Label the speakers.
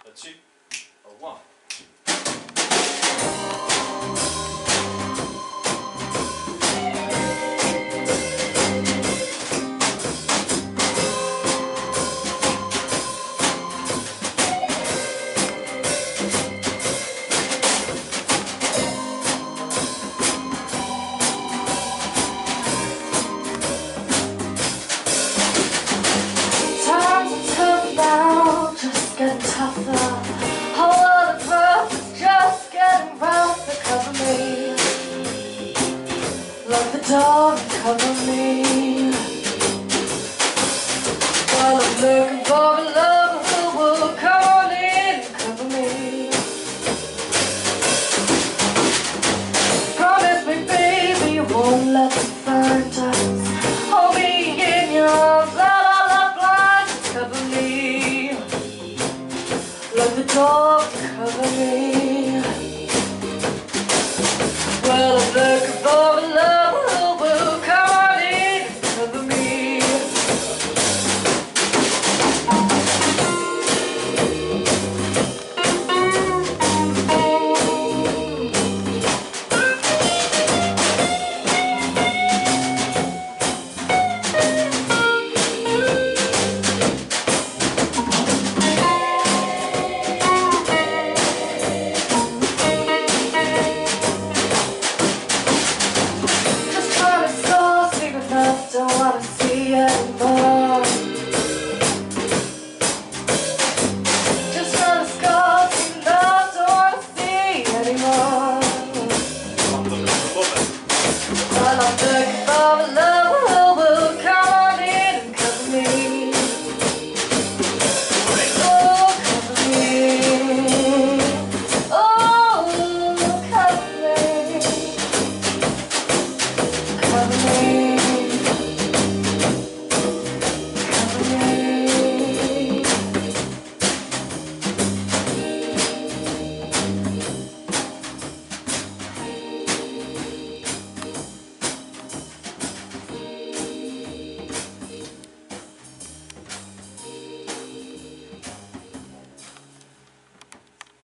Speaker 1: a two, a one.
Speaker 2: Getting tougher, all of the breath is just getting rougher. Cover me like the dog, cover me. While I'm looking for a lover who will come on in and cover me. Promise me, baby, you won't let the fire dance. Hold me in your arms, la la la, blind, cover me. Like the dog, cover me. Well, I'm looking